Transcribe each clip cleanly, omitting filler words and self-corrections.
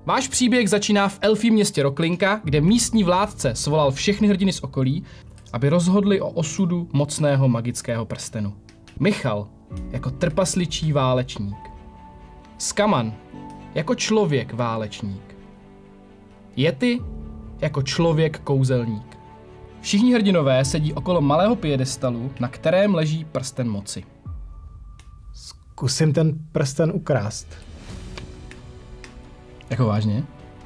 Váš příběh začíná v elfím městě Roklinka, kde místní vládce svolal všechny hrdiny z okolí, aby rozhodli o osudu mocného magického prstenu. Michal jako trpasličí válečník. Skaman jako člověk válečník. Yeti jako člověk kouzelník. Všichni hrdinové sedí okolo malého piedestalu, na kterém leží prsten moci. Zkusím ten prsten ukrást. Jako vážně?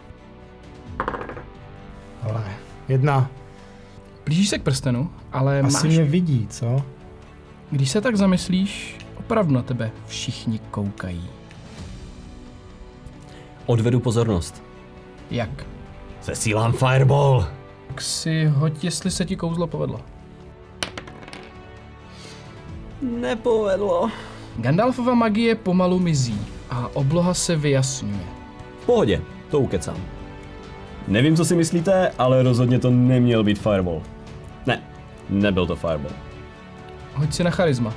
Ale 1. Blížíš se k prstenu, ale Asi mě vidí, co? Když se tak zamyslíš, opravdu na tebe všichni koukají. Odvedu pozornost. Jak? Zesílám fireball. Tak si hoď, jestli se ti kouzlo povedlo. Nepovedlo. Gandalfova magie pomalu mizí a obloha se vyjasňuje. V pohodě, to ukecám. Nevím, co si myslíte, ale rozhodně to neměl být fireball. Ne, nebyl to fireball. Hoď si na charisma.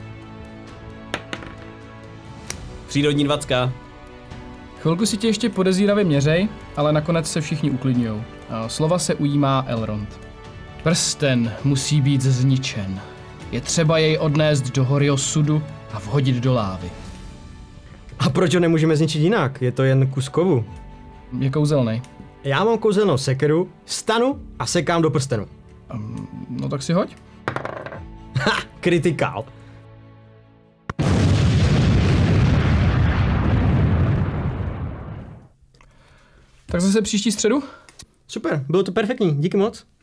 Přírodní 20. Chvilku si tě ještě podezíravě měřej, ale nakonec se všichni uklidňujou. A slova se ujímá Elrond. Prsten musí být zničen. Je třeba jej odnést do hory osudu a vhodit do lávy. A proč ho nemůžeme zničit jinak? Je to jen kus kovu. Je kouzelnej. Já mám kouzelnou sekeru, stanu a sekám do prstenu. No tak si hoď. Ha! Kritikál. Tak zase příští středu? Super, bylo to perfektní, díky moc.